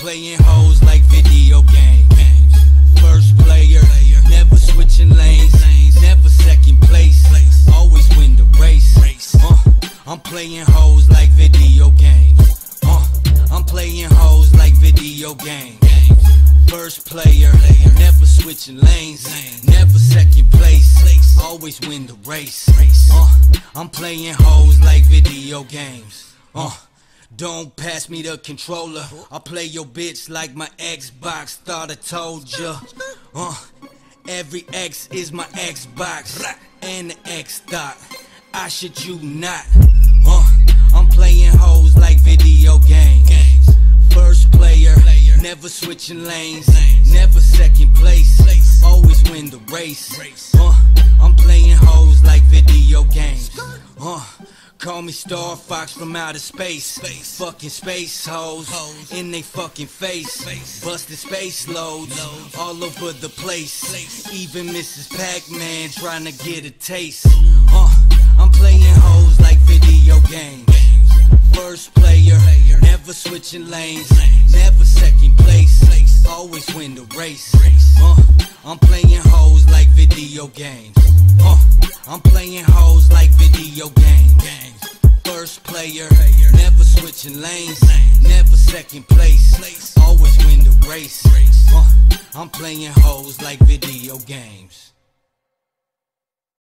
playing hoes like video games. First player, never switching lanes, never second place, always win the race. I'm playing hoes like video games. I'm playing hoes like video games. First player, never switching lanes, never second place, always win the race. I'm playing hoes like video games. Don't pass me the controller. I play your bitch like my Xbox. Thought I told ya. Every X is my Xbox and the X dot. I shit you not. I'm playing hoes like video games. First player, never switching lanes, never second place, always win the race. I'm playing hoes like video games. Call me Star Fox from outer space. Fucking space hoes in they fucking face. Busted space loads all over the place. Even Mrs. Pac-Man trying to get a taste. I'm playing hoes like video games. First player, never switching lanes, never second place, always win the race. I'm playing hoes like video games. I'm playing hoes like video games. First player, never switching lanes, never second place, always win the race. I'm playing hoes like video games.